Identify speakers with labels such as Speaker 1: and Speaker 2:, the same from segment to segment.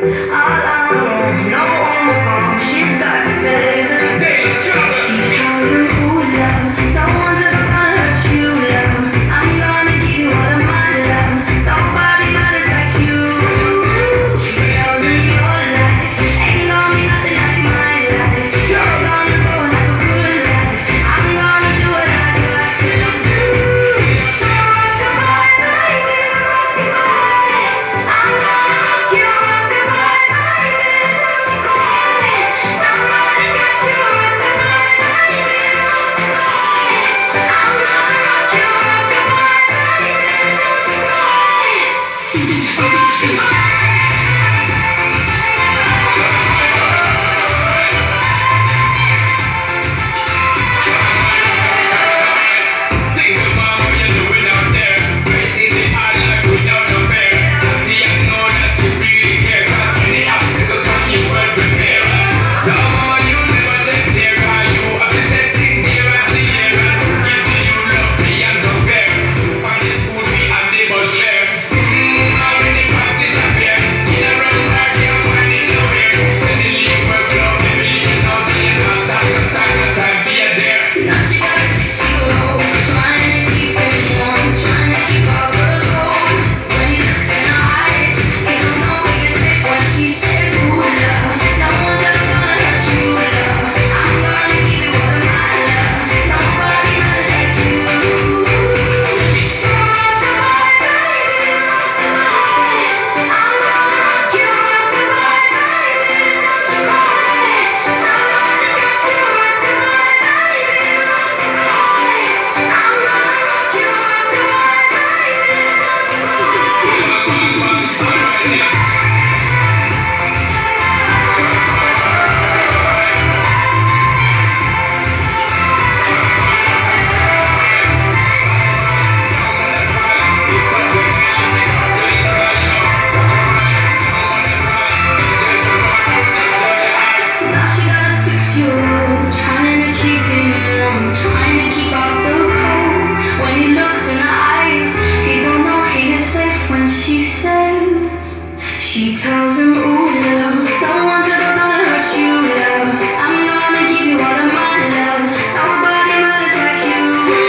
Speaker 1: She tells him, ooh, love, no one's ever gonna hurt you, love. I'm gonna give you all of my love. Nobody matters like you.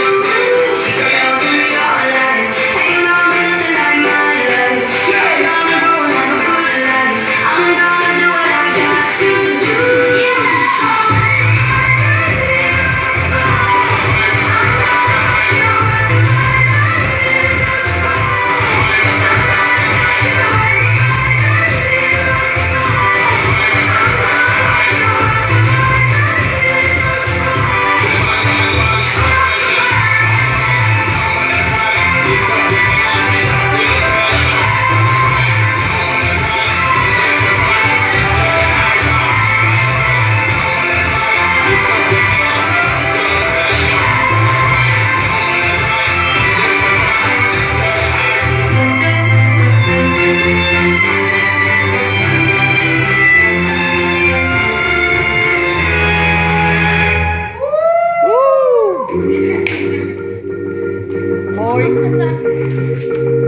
Speaker 1: She tells him your life ain't gonna be nothing like my life. You're gonna grow and have a good life. I'm gonna do what I got to do.
Speaker 2: Oj,